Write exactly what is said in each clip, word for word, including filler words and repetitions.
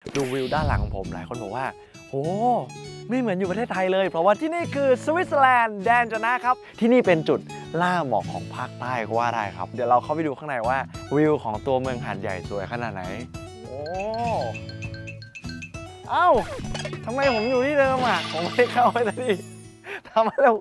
ดูวิวด้านหลังของผมหลายคนบอกว่าโอ้ไม่เหมือนอยู่ประเทศไทยเลยเพราะว่าที่นี่คือสวิตเซอร์แลนด์แดนจานะครับที่นี่เป็นจุดล่าหมอกของภาคใต้ก็ว่าได้ครับเดี๋ยวเราเข้าไปดูข้างในว่าวิวของตัวเมืองหาดใหญ่สวยขนาดไหนโอ้เอ้าทำไมผมอยู่ที่เดิมอ่ะผมไม่ได้เข้าไปสักทีทำไมเรา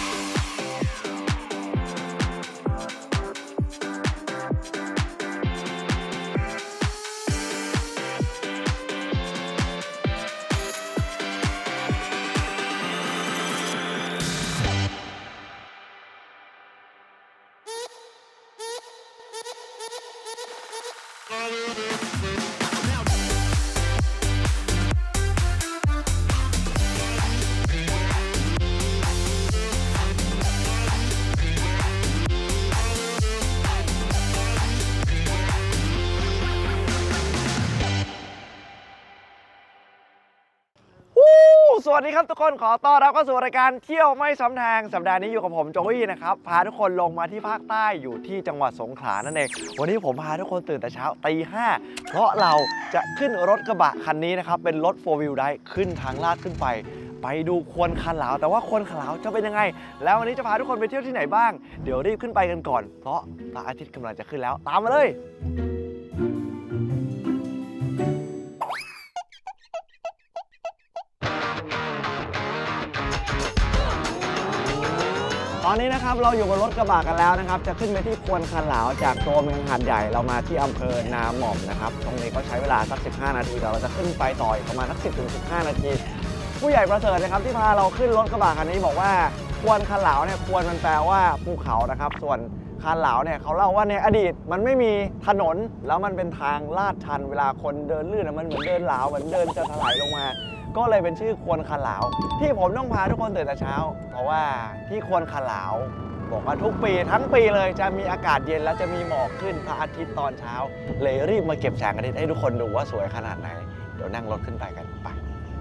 สวัสดีครับทุกคนขอต้อนรับเข้าสู่รายการเที่ยวไม่ซ้ำทางสัปดาห์นี้อยู่กับผมโจวี่นะครับพาทุกคนลงมาที่ภาคใต้อยู่ที่จังหวัดสงขลานั่นเองวันนี้ผมพาทุกคนตื่นแต่เช้าตีห้าเพราะเราจะขึ้นรถกระบะคันนี้นะครับเป็นรถ โฟร์ วีล Drive ขึ้นทางลาดขึ้นไปไปดูควนคาหลาวแต่ว่าควนคาหลาวจะเป็นยังไงแล้ววันนี้จะพาทุกคนไปเที่ยวที่ไหนบ้างเดี๋ยวรีบขึ้นไปกันก่อนเพราะพระอาทิตย์กำลังจะขึ้นแล้วตามมาเลยตอนนี้นะครับเราอยู่บนรถกระบะกันแล้วนะครับจะขึ้นไปที่ควนคาหลาวจากตัวเมืองหาดใหญ่เรามาที่อำเภอนาหม่อมนะครับตรงนี้ก็ใช้เวลาสักสิบห้านาทีแต่เราจะขึ้นไปต่ออีกประมาณสักสิบถึงสิบห้านาทีผู้ใหญ่ประเสริฐนะครับที่พาเราขึ้นรถกระบะคันนี้บอกว่าควนคาหลาวเนี่ยควนมันแปลว่าภูเขานะครับส่วนคาหลาวเนี่ยเขาเล่าว่าในอดีตมันไม่มีถนนแล้วมันเป็นทางลาดชันเวลาคนเดินลื่นมันเหมือนเดินหลาวเหมือนเดินจะถลายลงมาก็เลยเป็นชื่อควนคาหลาวที่ผมต้องพาทุกคนตื่นแต่เช้าเพราะว่าที่ควนคาหลาวบอกว่าทุกปีทั้งปีเลยจะมีอากาศเย็นและจะมีหมอกขึ้นพระอาทิตย์ตอนเช้าเลยรีบมาเก็บแสงอาทิตย์ให้ทุกคนดูว่าสวยขนาดไหนเดี๋ยวนั่งรถขึ้นไปกันไป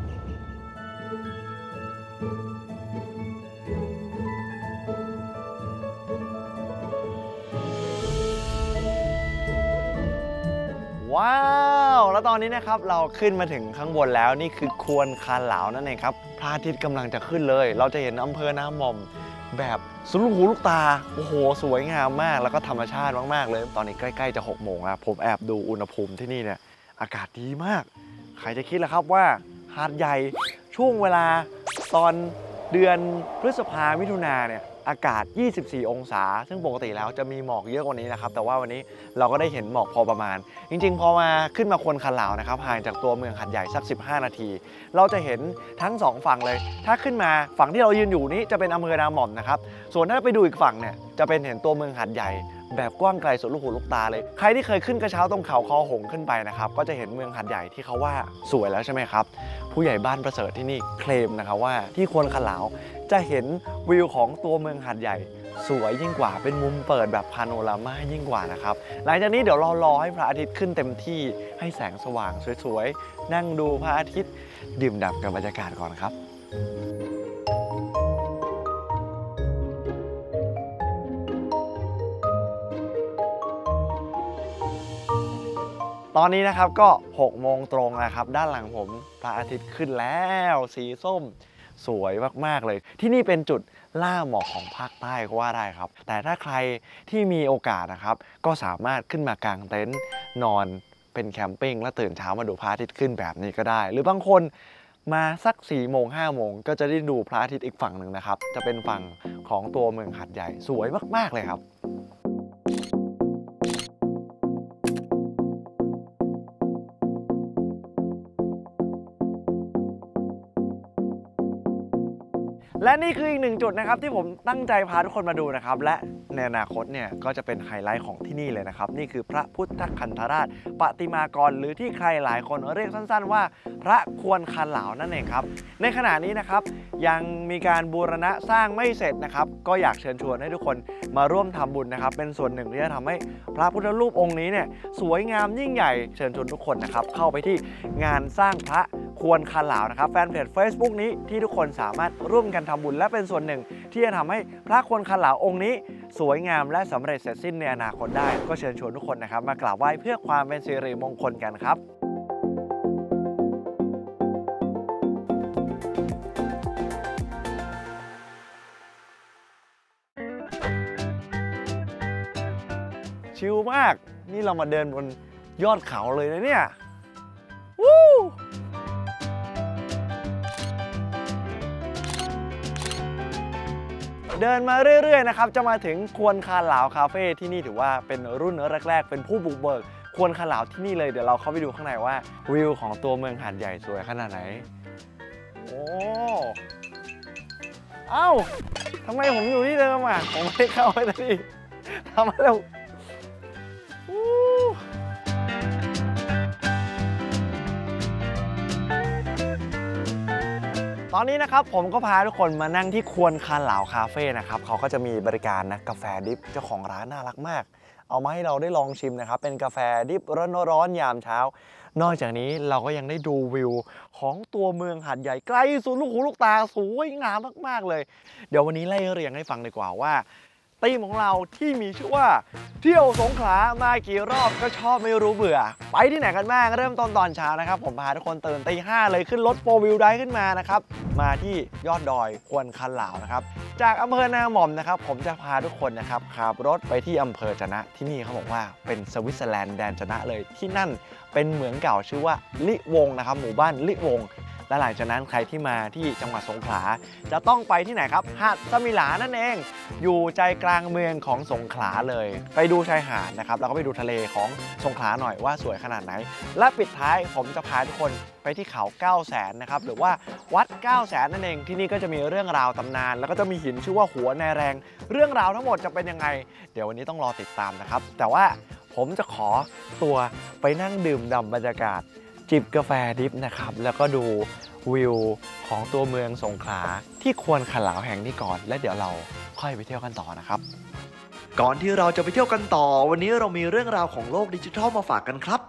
ว้าวแล้วตอนนี้นะครับเราขึ้นมาถึงข้างบนแล้วนี่คือควนคาหลาวนั่นเองครับพระอาทิตย์กำลังจะขึ้นเลยเราจะเห็นอำเภอนาหม่อมแบบสุดลูกหูลูกตาโอ้โหสวยงามมากแล้วก็ธรรมชาติมากๆเลยตอนนี้ใกล้ๆจะหกโมงแล้วผมแอบดูอุณหภูมิที่นี่เนี่ยอากาศดีมากใครจะคิดล่ะครับว่าหาดใหญ่ช่วงเวลาตอนเดือนพฤษภามิถุนาเนี่ยอากาศยี่สิบสี่องศาซึ่งปกติแล้วจะมีหมอกเยอะกว่านี้นะครับแต่ว่าวันนี้เราก็ได้เห็นหมอกพอประมาณจริงๆพอมาขึ้นมาควนคาหลาวนะครับห่างจากตัวเมืองหาดใหญ่สักสิบห้านาทีเราจะเห็นทั้งสองฝั่งเลยถ้าขึ้นมาฝั่งที่เรายืนอยู่นี้จะเป็นอำเภอนาหม่อมนะครับส่วนถ้าไปดูอีกฝั่งเนี่ยจะเป็นเห็นตัวเมืองหาดใหญ่แบบกว้างไกลสุดลูกหูลูกตาเลยใครที่เคยขึ้นกระเช้าตรงเขาคอหงขึ้นไปนะครับก็จะเห็นเมืองหาดใหญ่ที่เขาว่าสวยแล้วใช่ไหมครับผู้ใหญ่บ้านประเสริฐที่นี่เคลมนะครับว่าที่ควนคาหลาวจะเห็นวิวของตัวเมืองหาดใหญ่สวยยิ่งกว่าเป็นมุมเปิดแบบพาโนรามายิ่งกว่านะครับหลังจากนี้เดี๋ยวเรารอให้พระอาทิตย์ขึ้นเต็มที่ให้แสงสว่างสวยๆนั่งดูพระอาทิตย์ดื่มด่ำกับบรรยากาศก่อนครับตอนนี้นะครับก็หกโมงตรงแล้วครับด้านหลังผมพระอาทิตย์ขึ้นแล้วสีส้มสวยมากๆเลยที่นี่เป็นจุดล่าหมอกของภาคใต้ก็ว่าได้ครับแต่ถ้าใครที่มีโอกาสนะครับก็สามารถขึ้นมากางเต็นท์นอนเป็นแคมปิ้งแล้วตื่นเช้ามาดูพระอาทิตย์ขึ้นแบบนี้ก็ได้หรือบางคนมาสักสี่โมงห้าโมงก็จะได้ดูพระอาทิตย์อีกฝั่งหนึ่งนะครับจะเป็นฝั่งของตัวเมืองหาดใหญ่สวยมากๆเลยครับและนี่คืออีกหนึ่งจุดนะครับที่ผมตั้งใจพาทุกคนมาดูนะครับและในอนาคตเนี่ยก็จะเป็นไฮไลท์ของที่นี่เลยนะครับนี่คือพระพุทธคันธราชปฏิมากรหรือที่ใครหลายคนเรียกสั้นๆว่าพระควนคาหลาวนั่นเองครับในขณะนี้นะครับยังมีการบูรณะสร้างไม่เสร็จนะครับก็อยากเชิญชวนให้ทุกคนมาร่วมทำบุญนะครับเป็นส่วนหนึ่งที่จะทำให้พระพุทธรูปองค์นี้เนี่ยสวยงามยิ่งใหญ่เชิญชวนทุกคนนะครับเข้าไปที่งานสร้างพระควนคาหลาวนะครับแฟนเพจ Facebook นี้ที่ทุกคนสามารถร่วมกันทำบุญและเป็นส่วนหนึ่งที่จะทำให้พระควนคาหลาวองค์นี้สวยงามและสำเร็จเสร็จสิ้นในอนาคตได้ก็เชิญชวนทุกคนนะครับมากราบไหว้เพื่อความเป็นสิริมงคลกันครับชิลมากนี่เรามาเดินบนยอดเขาเลยนะเนี่ยวู้เดินมาเรื่อยๆนะครับจะมาถึงควนคาหลาวคาเฟ่ที่นี่ถือว่าเป็นรุ่นแรกๆเป็นผู้บุกเบิกควนคาหลาวที่นี่เลยเดี๋ยวเราเข้าไปดูข้างในว่าวิวของตัวเมืองหาดใหญ่สวยขนาดไหนโอ้เอ้าทำไมผมอยู่ที่เดิมอ่ะผมไม่ได้เข้าไปสักทีทำไมเราตอนนี้นะครับผมก็พาทุกคนมานั่งที่ควนคาหลาวคาเฟ่นะครับเขาก็จะมีบริการนะกาแฟดิฟเจ้าของร้านน่ารักมากเอามาให้เราได้ลองชิมนะครับเป็นกาแฟดิฟร้อนๆยามเช้านอกจากนี้เราก็ยังได้ดูวิวของตัวเมืองหาดใหญ่ไกลสุดลูกหูลูกตาสวยงามมากๆเลยเดี๋ยววันนี้ไล่เรียงให้ฟังดีกว่าว่าธีมของเราที่มีชื่อว่าเที่ยวสงขลามากี่รอบก็ชอบไม่รู้เบื่อไปที่ไหนกันบ้างเริ่มต้นตอนเช้านะครับผมพาทุกคนตื่นตีห้าเลยขึ้นรถโฟร์วิวไดขึ้นมานะครับมาที่ยอดดอยควนคาหลาวนะครับจากอำเภอนาหม่อมนะครับผมจะพาทุกคนนะครับขับรถไปที่อำเภอจะนะที่นี่เขาบอกว่าเป็นสวิตเซอร์แลนด์แดนจะนะเลยที่นั่นเป็นเหมืองเก่าชื่อว่าลิวงนะครับหมู่บ้านลิวงและหลังจากนั้นใครที่มาที่จังหวัดสงขลาจะต้องไปที่ไหนครับหาดสมิหลานั่นเองอยู่ใจกลางเมืองของสงขลาเลยไปดูชายหาดนะครับแล้วก็ไปดูทะเลของสงขลาหน่อยว่าสวยขนาดไหนและปิดท้ายผมจะพาทุกคนไปที่เขาเก้าแสนนะครับหรือว่าวัดเก้าแสนนั่นเองที่นี่ก็จะมีเรื่องราวตำนานแล้วก็จะมีหินชื่อว่าหัวนายแรงเรื่องราวทั้งหมดจะเป็นยังไงเดี๋ยววันนี้ต้องรอติดตามนะครับแต่ว่าผมจะขอตัวไปนั่งดื่มด่ำบรรยากาศจิบกาแฟดิฟนะครับแล้วก็ดูวิวของตัวเมืองสงขลาที่ควนคาหลาวแห่งนี้ก่อนและเดี๋ยวเราค่อยไปเที่ยวกันต่อนะครับก่อนที่เราจะไปเที่ยวกันต่อวันนี้เรามีเรื่องราวของโลกดิจิทัลมาฝากกันครับ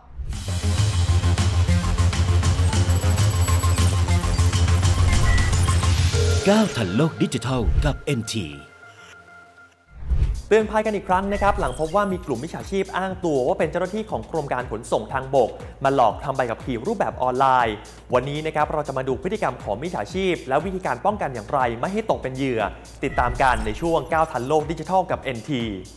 ก้าวทันโลกดิจิทัลกับ เอ็น ทีเตือนภัยกันอีกครั้งนะครับหลังพบว่ามีกลุ่มมิจฉาชีพอ้างตัวว่าเป็นเจ้าหน้าที่ของกรมการขนส่งทางบกมาหลอกทำใบขับขี่รูปแบบออนไลน์วันนี้นะครับเราจะมาดูพฤติกรรมของมิจฉาชีพและวิธีการป้องกันอย่างไรไม่ให้ตกเป็นเหยื่อติดตามกันในช่วงก้าวทันโลกดิจิทัลกับ เอ็น ที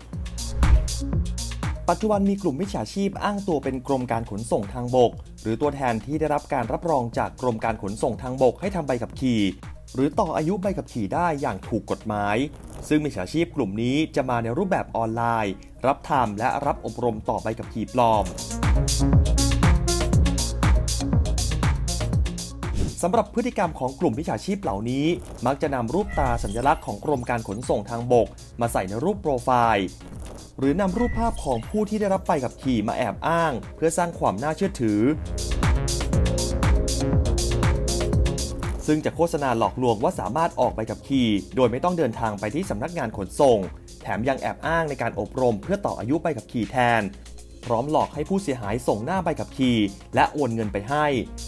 ปัจจุบันมีกลุ่มมิจฉาชีพอ้างตัวเป็นกรมการขนส่งทางบกหรือตัวแทนที่ได้รับการรับรองจากกรมการขนส่งทางบกให้ทำใบขับขี่หรือต่ออายุใบขับขี่ได้อย่างถูกกฎหมายซึ่งมิจฉาชีพกลุ่มนี้จะมาในรูปแบบออนไลน์รับทำและรับอบรมต่อใบขับขี่ปลอมสำหรับพฤติกรรมของกลุ่มมิจฉาชีพเหล่านี้มักจะนำรูปตาสัญลักษณ์ของกรมการขนส่งทางบกมาใส่ในรูปโปรไฟล์หรือนำรูปภาพของผู้ที่ได้รับใบขับขี่มาแอบอ้างเพื่อสร้างความน่าเชื่อถือซึ่งจะโฆษณาหลอกลวงว่าสามารถออกใบขับขี่โดยไม่ต้องเดินทางไปที่สำนักงานขนส่งแถมยังแอบอ้างในการอบรมเพื่อต่ออายุใบขับขี่แทนพร้อมหลอกให้ผู้เสียหายส่งหน้าใบขับขี่และโอนเงินไปให้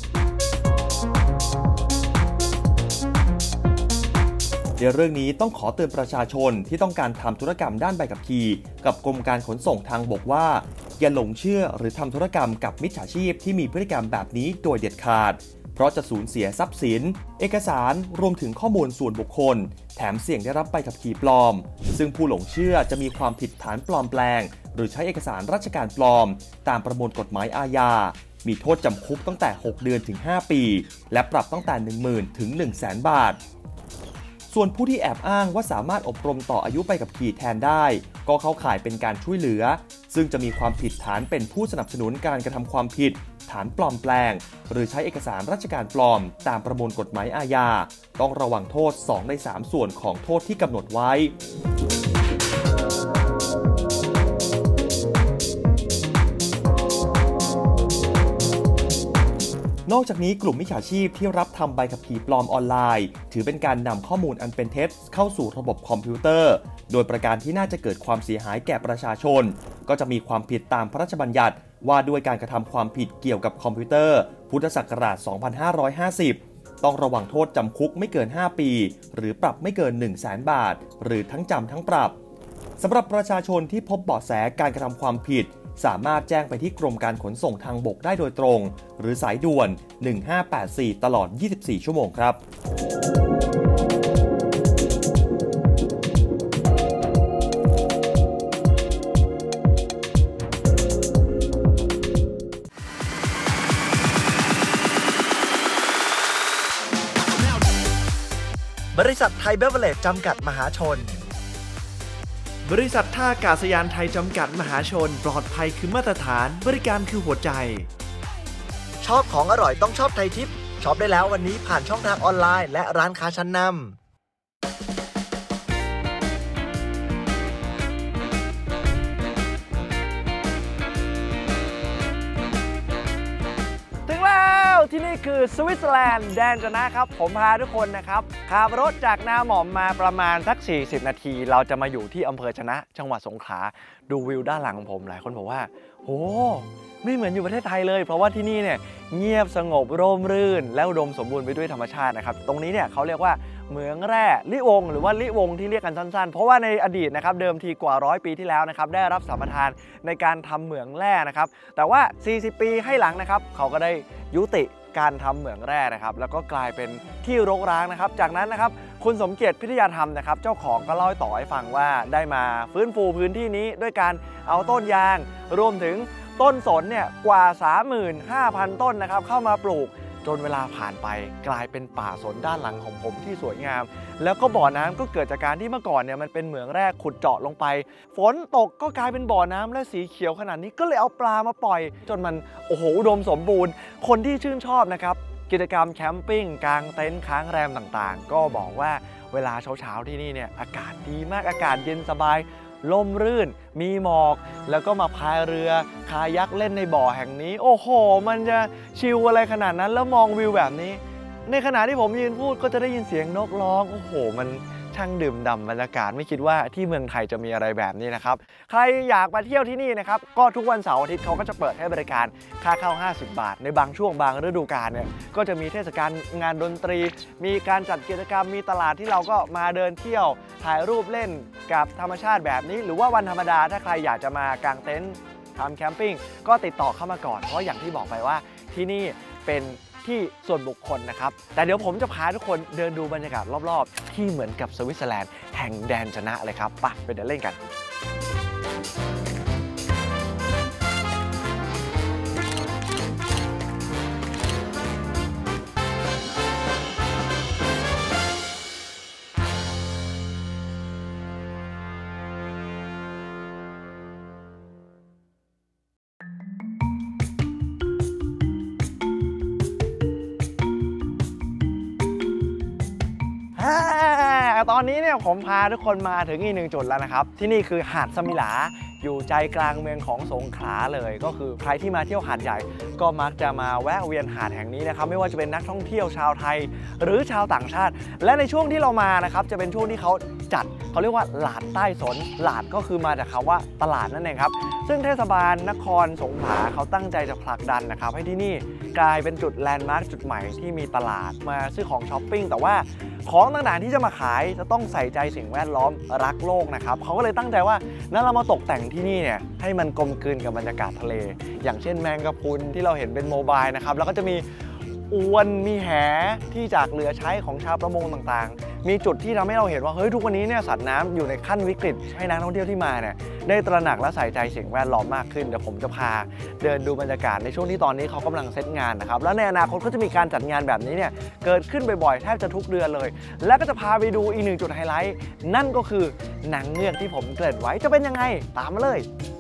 ในเรื่องนี้ต้องขอเตือนประชาชนที่ต้องการทำธุรกรรมด้านใบขับขี่กับกรมการขนส่งทางบกว่าอย่าหลงเชื่อหรือทำธุรกรรมกับมิจฉาชีพที่มีพฤติกรรมแบบนี้โดยเด็ดขาดเพราะจะสูญเสียทรัพย์สินเอกสารรวมถึงข้อมูลส่วนบุคคลแถมเสี่ยงได้รับใบขับขี่ปลอมซึ่งผู้หลงเชื่อจะมีความผิดฐานปลอมแปลงหรือใช้เอกสารราชการปลอมตามประมวลกฎหมายอาญามีโทษจำคุกตั้งแต่หกเดือนถึงห้าปีและปรับตั้งแต่ หนึ่งหมื่น ถึง หนึ่งแสน บาทส่วนผู้ที่แอบอ้างว่าสามารถอบรมต่ออายุใบขับขี่แทนได้ก็เข้าข่ายเป็นการช่วยเหลือซึ่งจะมีความผิดฐานเป็นผู้สนับสนุนการกระทำความผิดฐานปลอมแปลงหรือใช้เอกสารราชการปลอมตามประมวลกฎหมายอาญาต้องระวังโทษสองในสามส่วนของโทษที่กำหนดไว้นอกจากนี้กลุ่มมิจฉาชีพที่รับทำใบขับขี่ปลอมออนไลน์ถือเป็นการนำข้อมูลอันเป็นเท็จเข้าสู่ระบบคอมพิวเตอร์โดยประการที่น่าจะเกิดความเสียหายแก่ประชาชนก็จะมีความผิดตามพระราชบัญญัติว่าด้วยการกระทำความผิดเกี่ยวกับคอมพิวเตอร์พุทธศักราช สองพันห้าร้อยห้าสิบ ต้องระวังโทษจำคุกไม่เกินห้าปีหรือปรับไม่เกิน หนึ่งแสน บาทหรือทั้งจำทั้งปรับสำหรับประชาชนที่พบเบาะแสการกระทำความผิดสามารถแจ้งไปที่กรมการขนส่งทางบกได้โดยตรงหรือสายด่วนหนึ่งห้าแปดสี่ตลอดยี่สิบสี่ชั่วโมงครับบริษัทไทยเบเวอเรจจำกัดมหาชนบริษัทท่าอากาศยานไทยจำกัดมหาชนปลอดภัยคือมาตรฐานบริการคือหัวใจชอบของอร่อยต้องชอบไทยทิปช็อปได้แล้ววันนี้ผ่านช่องทางออนไลน์และร้านค้าชั้นนำที่นี่คือสวิตเซอร์แลนด์แดนจะนะครับผมพาทุกคนนะครับขับรถจากนาหม่อมมาประมาณสักสี่สิบนาทีเราจะมาอยู่ที่อำเภอชนะจังหวัดสงขลาดูวิวด้านหลังของผมหลายคนบอกว่าโอ้ไม่เหมือนอยู่ประเทศไทยเลยเพราะว่าที่นี่เนี่ยเงียบสงบร่มรื่นและอุดมสมบูรณ์ไปด้วยธรรมชาตินะครับตรงนี้เนี่ยเขาเรียกว่าเหมืองแร่ลิวงหรือว่าลิวงที่เรียกกันสั้นๆเพราะว่าในอดีตนะครับเดิมทีกว่าร้อยปีที่แล้วนะครับได้รับสัมปทานในการทำเหมืองแร่นะครับแต่ว่าสี่สิบปีให้หลังนะครับเขาก็ได้ยุติการทำเหมืองแร่นะครับแล้วก็กลายเป็นที่รกร้างนะครับจากนั้นนะครับคุณสมเกียรติพิทยาธรรมนะครับเจ้าของก็เล่าต่อให้ฟังว่าได้มาฟื้นฟูพื้นที่นี้ด้วยการเอาต้นยางรวมถึงต้นสนเนี่ยกว่า สามหมื่นห้าพัน ต้นนะครับเข้ามาปลูกจนเวลาผ่านไปกลายเป็นป่าสนด้านหลังของผมที่สวยงามแล้วก็บ่อน้ำก็เกิดจากการที่เมื่อก่อนเนี่ยมันเป็นเหมืองแร่ขุดเจาะลงไปฝนตกก็กลายเป็นบ่อน้ำและสีเขียวขนาดนี้ก็เลยเอาปลามาปล่อยจนมันโอ้โหอุดมสมบูรณ์คนที่ชื่นชอบนะครับกิจกรรมแคมปิ้งกางเต็นท์ค้างแรมต่างๆก็บอกว่าเวลาเช้าๆที่นี่เนี่ยอากาศดีมากอากาศเย็นสบายลมรื่นมีหมอกแล้วก็มาพายเรือคายักเล่นในบ่อแห่งนี้โอ้โหมันจะชิลอะไรขนาดนั้นแล้วมองวิวแบบนี้ในขณะที่ผมยืนพูดก็จะได้ยินเสียงนกร้องโอ้โหมันช่างดื่มด่ำบรรยากาศไม่คิดว่าที่เมืองไทยจะมีอะไรแบบนี้นะครับใครอยากมาเที่ยวที่นี่นะครับก็ทุกวันเสาร์อาทิตย์เขาก็จะเปิดให้บริการค่าเข้าห้าสิบบาทในบางช่วงบางฤดูกาลเนี่ยก็จะมีเทศกาลงานดนตรีมีการจัดกิจกรรมมีตลาดที่เราก็มาเดินเที่ยวถ่ายรูปเล่นกับธรรมชาติแบบนี้หรือว่าวันธรรมดาถ้าใครอยากจะมากางเต็นท์ทำแคมปิ้งก็ติดต่อเข้ามาก่อนเพราะอย่างที่บอกไปว่าที่นี่เป็นที่ส่วนบุคคลนะครับแต่เดี๋ยวผมจะพาทุกคนเดินดูบรรยากาศรอบๆที่เหมือนกับสวิตเซอร์แลนด์แห่งแดนชนะเลยครับไปไปเดินเล่นกันตอนนี้เนี่ยผมพาทุกคนมาถึงอีกหนึ่งจุดแล้วนะครับที่นี่คือหาดสมิหลาอยู่ใจกลางเมืองของสงขลาเลยก็คือใครที่มาเที่ยวหาดใหญ่ก็มักจะมาแวะเวียนหาดแห่งนี้นะครับไม่ว่าจะเป็นนักท่องเที่ยวชาวไทยหรือชาวต่างชาติและในช่วงที่เรามานะครับจะเป็นช่วงที่เขาจัดเขาเรียกว่าหลาดใต้สนหลาดก็คือมาจากคำว่าตลาดนั่นเองครับซึ่งเทศบาลนครสงขลาเขาตั้งใจจะผลักดันนะครับให้ที่นี่กลายเป็นจุดแลนด์มาร์คจุดใหม่ที่มีตลาดมาซื้อของช้อปปิ้งแต่ว่าของต่างๆที่จะมาขายจะต้องใส่ใจสิ่งแวดล้อมรักโลกนะครับเขาก็เลยตั้งใจว่านั้นเรามาตกแต่งที่นี่เนี่ยให้มันกลมกลืนกับบรรยากาศทะเลอย่างเช่นแมงกะพรุนที่เราเห็นเป็นโมบายนะครับแล้วก็จะมีอวนมีแหที่จากเรือใช้ของชาวประมงต่างๆมีจุดที่ทำให้เราเห็นว่าเฮ้ยทุกวันนี้เนี่ยสัตว์น้ำอยู่ในขั้นวิกฤตให้นักท่องเที่ยวที่มาเนี่ยได้ตระหนักและใส่ใจสิ่งแวดล้อมมากขึ้นเดี๋ยวผมจะพาเดินดูบรรยากาศในช่วงที่ตอนนี้เขากำลังเซตงานนะครับแล้วในอนาคตก็จะมีการจัดงานแบบนี้เนี่ยเกิดขึ้นบ่อยๆแทบจะทุกเดือนเลยแล้วก็จะพาไปดูอีกหนึ่งจุดไฮไลท์นั่นก็คือหนังเงือกที่ผมเกริ่นไว้จะเป็นยังไงตามมาเลย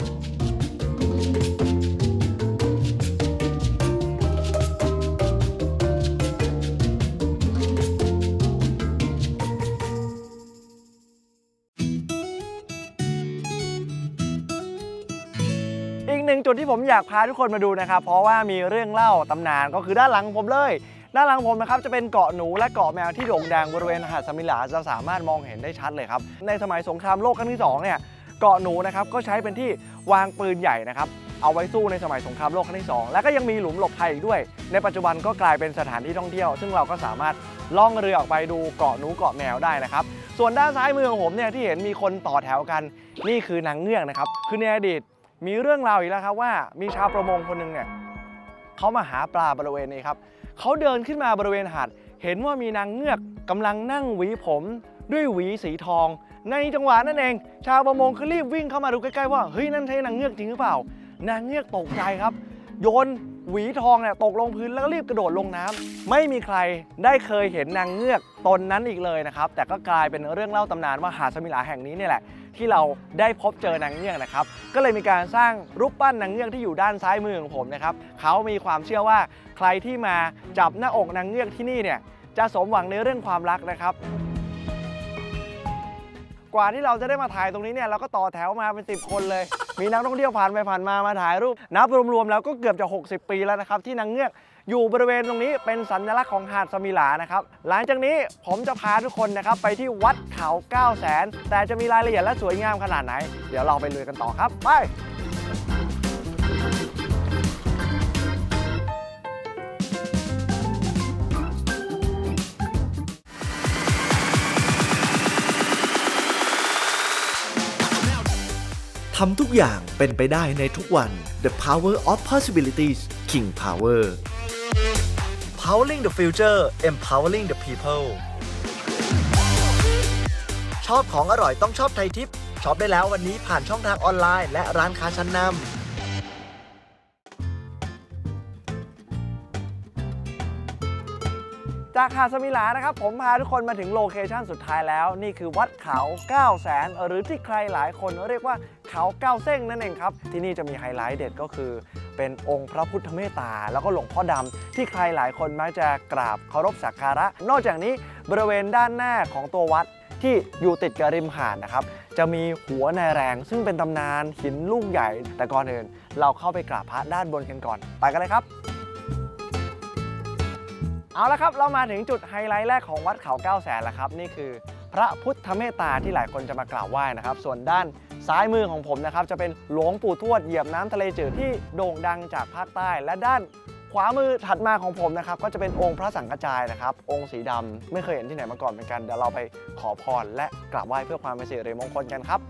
หนึ่งจุดที่ผมอยากพาทุกคนมาดูนะครับเพราะว่ามีเรื่องเล่าตำนานก็คือด้านหลังผมเลยด้านหลังผมนะครับจะเป็นเกาะหนูและเกาะแมวที่โด่งดังบริเวณหาดสมิหลาจะสามารถมองเห็นได้ชัดเลยครับในสมัยสงครามโลกครั้งที่สองเนี่ยเกาะหนูนะครับก็ใช้เป็นที่วางปืนใหญ่นะครับเอาไว้สู้ในสมัยสงครามโลกครั้งที่สองและก็ยังมีหลุมหลบภัยอีกด้วยในปัจจุบันก็กลายเป็นสถานที่ท่องเที่ยวซึ่งเราก็สามารถล่องเรือออกไปดูเกาะหนูเกาะแมวได้นะครับส่วนด้านซ้ายมือของผมเนี่ยที่เห็นมีคนต่อแถวกันนี่คือนางเงือกนะครับคือในอดีตมีเรื่องราวอีกแล้วครับว่ามีชาวประมงคนหนึ่งเนี่ยเขามาหาปลาบริเวณนี้ครับเขาเดินขึ้นมาบริเวณหาดเห็นว่ามีนางเงือกกำลังนั่งหวีผมด้วยหวีสีทองในจังหวะนั่นเองชาวประมงคือรีบวิ่งเข้ามาดูใกล้ๆว่าเฮ้ยนั่นใช่นางเงือกจริงหรือเปล่านางเงือกตกใจครับโยนหวีทองเนี่ยตกลงพื้นแล้วก็รีบกระโดดลงน้ำไม่มีใครได้เคยเห็นนางเงือกตนนั้นอีกเลยนะครับแต่ก็กลายเป็นเรื่องเล่าตำนานว่าหาดสมิลาแห่งนี้เนี่ยแหละที่เราได้พบเจอนางเงือกนะครับก็เลยมีการสร้างรูปปั้นนางเงือกที่อยู่ด้านซ้ายมือของผมนะครับเขามีความเชื่อว่าใครที่มาจับหน้าอกนางเงือกที่นี่เนี่ยจะสมหวังในเรื่องความรักนะครับกว่าที่เราจะได้มาถ่ายตรงนี้เนี่ยเราก็ต่อแถวมาเป็นสิบคนเลยมีนักท่องเที่ยวผ่านไปผ่านมามาถ่ายรูปนับรวมๆแล้วก็เกือบจะหกสิบปีแล้วนะครับที่นางเงือกอยู่บริเวณตรงนี้เป็นสัญลักษณ์ของหาดสมิลานะครับหลังจากนี้ผมจะพาทุกคนนะครับไปที่วัดเขาเก้าแสนแต่จะมีรายละเอียดและสวยงามขนาดไหนเดี๋ยวเราไปลุยกันต่อครับไปทำทุกอย่างเป็นไปได้ในทุกวัน The Power of Possibilities King Power Powering the Future Empowering the People ชอบของอร่อยต้องชอบไทยทิปช็อปได้แล้ววันนี้ผ่านช่องทางออนไลน์และร้านค้าชั้นนำจากหาดสมิลานะครับผมพาทุกคนมาถึงโลเคชั่นสุดท้ายแล้วนี่คือวัดเขาเก้าแสนหรือที่ใครหลายคนเรียกว่าเขาเก้าเส้งนั่นเองครับที่นี่จะมีไฮไลท์เด็ดก็คือเป็นองค์พระพุทธเมตตาแล้วก็หลวงพ่อดำที่ใครหลายคนมักจะกราบเคารพสักการะนอกจากนี้บริเวณด้านหน้าของตัววัดที่อยู่ติดกับริมหาดนะครับจะมีหัวนายแรงซึ่งเป็นตำนานหินลูกใหญ่แต่ก่อนอื่นเราเข้าไปกราบพระด้านบนกันก่อนไปกันเลยครับเอาละครับเรามาถึงจุดไฮไลท์แรกของวัดเขาเก้าแสนแล้วครับนี่คือพระพุทธเมตตาที่หลายคนจะมากราบไหว้นะครับส่วนด้านซ้ายมือของผมนะครับจะเป็นหลวงปู่ทวดเหยียบน้ำทะเลจืดที่โด่งดังจากภาคใต้และด้านขวามือถัดมาของผมนะครับก็จะเป็นองค์พระสังฆจายนะครับองค์สีดำไม่เคยเห็นที่ไหนมาก่อนเหมือนกันเดี๋ยวเราไปขอพรและกราบไหว้เพื่อความเป็นสิริมงคลกันครับ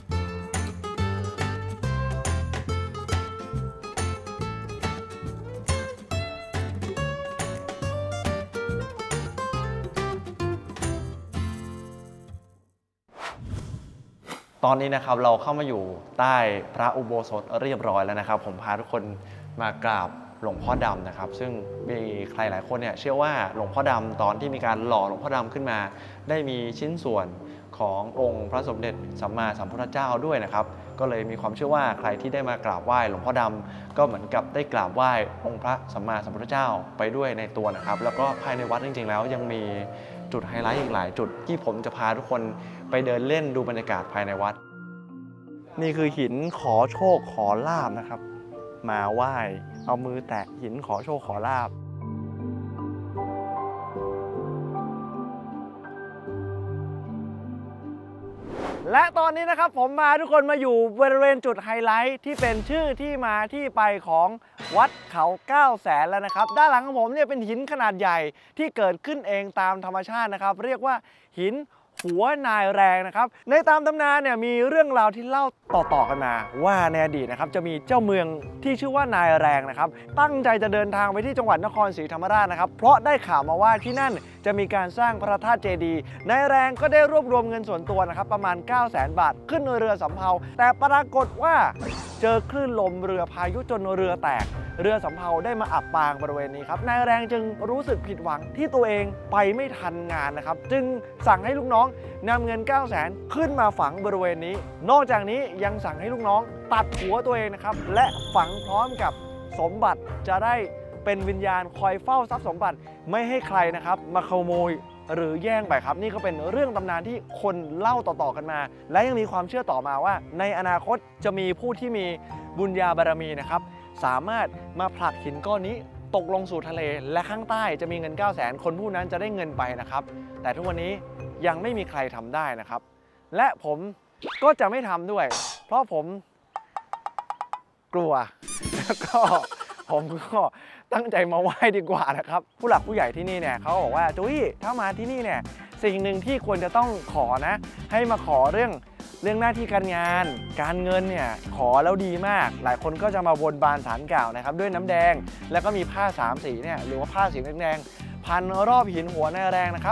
ตอนนี้นะครับเราเข้ามาอยู่ใต้พระอุโบสถเรียบร้อยแล้วนะครับผมพาทุกคนมากราบหลวงพ่อดำนะครับซึ่งมีใครหลายคนเนี่ยเชื่อว่าหลวงพ่อดำตอนที่มีการหล่อหลวงพ่อดำขึ้นมาได้มีชิ้นส่วนขององค์พระสมเด็จสัมมาสัมพุทธเจ้าด้วยนะครับก็เลยมีความเชื่อว่าใครที่ได้มากราบไหว้หลวงพ่อดำก็เหมือนกับได้กราบไหว้องค์พระสัมมาสัมพุทธเจ้าไปด้วยในตัวนะครับแล้วก็ภายในวัดจริงๆแล้วยังมีจุดไฮไลท์อีกหลายจุดที่ผมจะพาทุกคนไปเดินเล่นดูบรรยากาศภายในวัดนี่คือหินขอโชคขอลาภนะครับมาไหว้เอามือแตะหินขอโชคขอลาภและตอนนี้นะครับผมมาทุกคนมาอยู่บริเวณจุดไฮไลท์ที่เป็นชื่อที่มาที่ไปของวัดเขาเก้าแสนแล้วนะครับด้านหลังของผมเนี่ยเป็นหินขนาดใหญ่ที่เกิดขึ้นเองตามธรรมชาตินะครับเรียกว่าหินหัวนายแรงนะครับในตามตำนานเนี่ยมีเรื่องราวที่เล่าต่อๆกันมาว่าในอดีตนะครับจะมีเจ้าเมืองที่ชื่อว่านายแรงนะครับตั้งใจจะเดินทางไปที่จังหวัดนครศรีธรรมราชนะครับเพราะได้ข่าวมาว่าที่นั่นจะมีการสร้างพระธาตุเจดีย์นายแรงก็ได้รวบรวมเงินส่วนตัวนะครับประมาณ เก้าแสน บาทขึ้นเรือสำเภาแต่ปรากฏว่าเจอคลื่นลมเรือพายุจนเรือแตกเรือสำเภาได้มาอับปางบริเวณนี้ครับนายแรงจึงรู้สึกผิดหวังที่ตัวเองไปไม่ทันงานนะครับจึงสั่งให้ลูกน้องนำเงิน เก้าแสน ขึ้นมาฝังบริเวณนี้นอกจากนี้ยังสั่งให้ลูกน้องตัดหัวตัวเองนะครับและฝังพร้อมกับสมบัติจะได้เป็นวิญญาณคอยเฝ้าทรัพย์สมบัติไม่ให้ใครนะครับมาขโมยหรือแย่งไปครับนี่ก็เป็นเรื่องตำนานที่คนเล่าต่อๆกันมาและยังมีความเชื่อต่อมาว่าในอนาคตจะมีผู้ที่มีบุญญาบารมีนะครับสามารถมาผลักหินก้อนนี้ตกลงสู่ทะเลและข้างใต้จะมีเงิน เก้าแสน คนผู้นั้นจะได้เงินไปนะครับแต่ทุกวันนี้ยังไม่มีใครทำได้นะครับและผมก็จะไม่ทำด้วยเพราะผมกลัวแล้วก็ผมก็ตั้งใจมาไหว้ดีกว่านะครับผู้หลักผู้ใหญ่ที่นี่เนี่ยเขาบอกว่าจุ้ยถ้ามาที่นี่เนี่ยสิ่งหนึ่งที่ควรจะต้องขอนะให้มาขอเรื่องเรื่องหน้าที่การงานการเงินเนี่ยขอแล้วดีมากหลายคนก็จะมาบนบานศาลกล่าวนะครับด้วยน้ำแดงแล้วก็มีผ้าสามสีเนี่ยหรือว่าผ้าสีแดงๆพันรอบหินหัวนายแรงนะครับ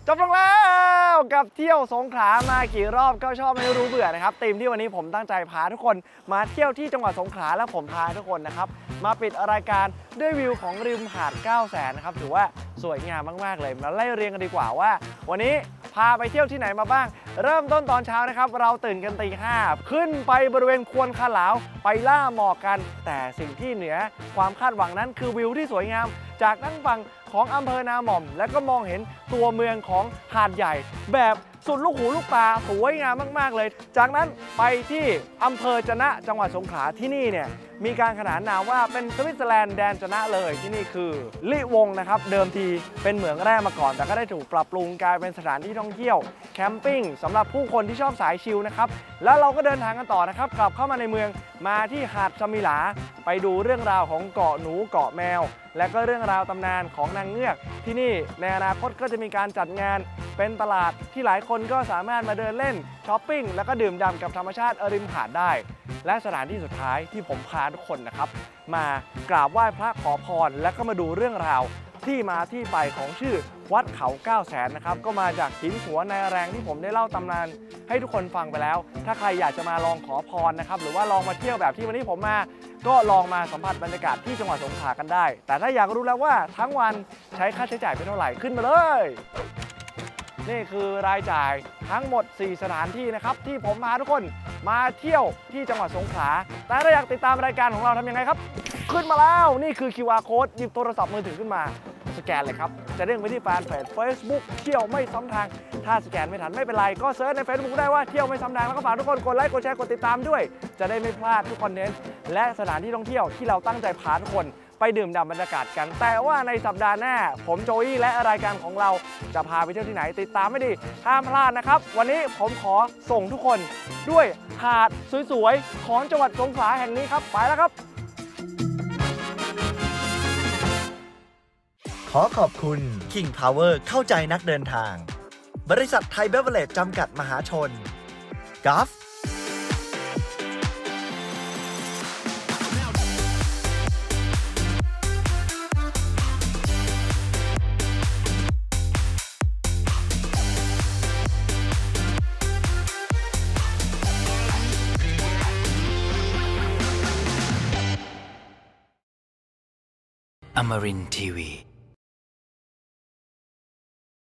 จบลงแล้วกับเที่ยวสงขลามากี่รอบก็ชอบไม่รู้เบื่อนะครับธีมที่วันนี้ผมตั้งใจพาทุกคนมาเที่ยวที่จังหวัดสงขลาและผมพาทุกคนนะครับมาปิดรายการด้วยวิวของริมหาดเก้าแสนนะครับถือว่าสวยงามมากๆเลยมาไล่เรียงกันดีกว่าว่าวันนี้พาไปเที่ยวที่ไหนมาบ้างเริ่มต้นตอนเช้านะครับเราตื่นกันตีห้าขึ้นไปบริเวณควนคาหลาวไปล่าหมอกกันแต่สิ่งที่เหนือความคาดหวังนั้นคือวิวที่สวยงามจากทั้งฝั่งของอำเภอนาหม่อมและก็มองเห็นตัวเมืองของหาดใหญ่แบบสุดลูกหูลูกตาสวยงามมากๆเลยจากนั้นไปที่อำเภอจะนะจังหวัดสงขลาที่นี่เนี่ยมีการขนานนามว่าเป็นสวิตเซอร์แลนด์แดนจะนะเลยที่นี่คือลิวงนะครับเดิมทีเป็นเหมืองแร่มาก่อนแต่ก็ได้ถูกปรับปรุงกลายเป็นสถานที่ท่องเที่ยวแคมปิ้งสำหรับผู้คนที่ชอบสายชิลนะครับแล้วเราก็เดินทางกันต่อนะครับกลับเข้ามาในเมืองมาที่หาดสมิหลาไปดูเรื่องราวของเกาะหนูเกาะแมวและก็เรื่องราวตำนานของนางเงือกที่นี่ในอนาคตก็จะมีการจัดงานเป็นตลาดที่หลายคนก็สามารถมาเดินเล่นช้อปปิ้งแล้วก็ดื่มด่ำกับธรรมชาติริมหาดได้และสถานที่สุดท้ายที่ผมพาทุกคนนะครับมากราบไหว้พระขอพรและก็มาดูเรื่องราวที่มาที่ไปของชื่อวัดเขาเก้าแสนนะครับก็มาจากหินหัวนายแรงที่ผมได้เล่าตำนานให้ทุกคนฟังไปแล้วถ้าใครอยากจะมาลองขอพรนะครับหรือว่าลองมาเที่ยวแบบที่วันนี้ผมมาก็ลองมาสัมผัสบรรยากาศที่จังหวัดสงขลากันได้แต่ถ้าอยากรู้แล้วว่าทั้งวันใช้ค่าใช้จ่ายเป็นเท่าไหร่ขึ้นมาเลยนี่คือรายจ่ายทั้งหมดสี่สถานที่นะครับที่ผมพาทุกคนมาเที่ยวที่จังหวัดสงขลาแต่ถ้าอยากติดตามรายการของเราทำยังไงครับขึ้นมาแล้วนี่คือ คิว อาร์ Code หยิบโทรศัพท์มือถือขึ้นมาสแกนเลยครับจะเด้งไปที่แฟนเพจ Facebook เที่ยวไม่ซ้ำทางถ้าสแกนไม่ทันไม่เป็นไรก็เซิร์ชใน Facebook ได้ว่าเที่ยวไม่ซ้ำทางแล้วก็ฝากทุกคนกดไลค์กดแชร์กดติดตามด้วยจะได้ไม่พลาดทุกคอนเทนต์และสถานที่ท่องเที่ยวที่เราตั้งใจพาทุกคนไปดื่มด่ำบรรยากาศกันแต่ว่าในสัปดาห์หน้าผมโจอี้และรายการของเราจะพาไปเที่ยวที่ไหนติดตามไม่ดีห้ามพลาดนะครับวันนี้ผมขอส่งทุกคนด้วยหาดสวยๆของจังหวัดสงขลาแห่งนี้ครับไปแล้วครับขอขอบคุณ King Power เข้าใจนักเดินทางบริษัทไทยเบเวอเรจจำกัดมหาชนกัฟ Amarin ที วี